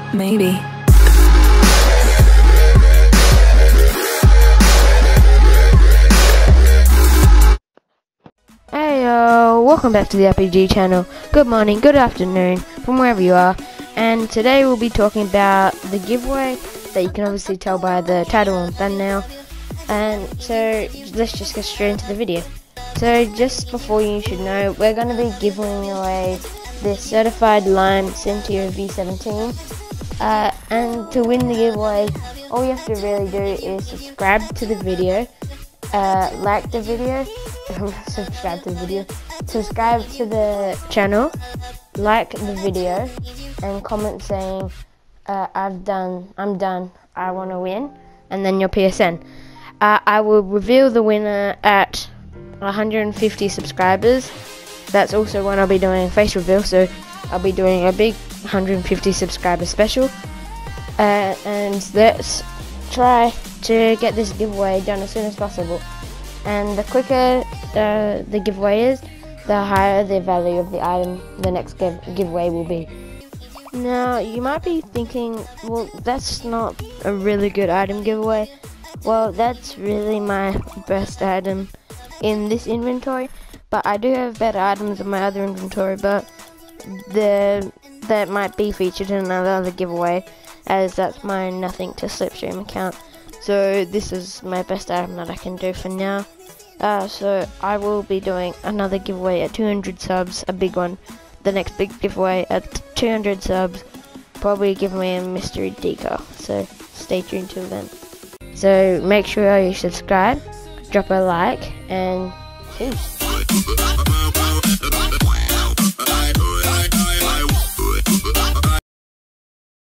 Maybe. Hey welcome back to the RPG channel. Good morning, good afternoon, from wherever you are. And today we'll be talking about the giveaway that you can obviously tell by the title and thumbnail. And so let's just get straight into the video. So just before you should know, we're going to be giving away this certified Lime Centio V17. And to win the giveaway, all you have to really do is subscribe to the video, like the video, subscribe to the channel, like the video, and comment saying I'm done, I want to win, and then your PSN. I will reveal the winner at 150 subscribers. That's also when I'll be doing a face reveal, so I'll be doing a big 150 subscriber special. And let's try to get this giveaway done as soon as possible. And the quicker the giveaway is, the higher the value of the item the next giveaway will be. Now you might be thinking, well, that's not a really good item giveaway. Well, that's really my best item in this inventory, but I do have better items in my other inventory, but that might be featured in another giveaway, as that's my Nothing to Slipstream account. So this is my best item that I can do for now. So I will be doing another giveaway at 200 subs, a big one. The next big giveaway at 200 subs, probably give me a mystery decal. So stay tuned till then. So make sure you subscribe, drop a like, and peace.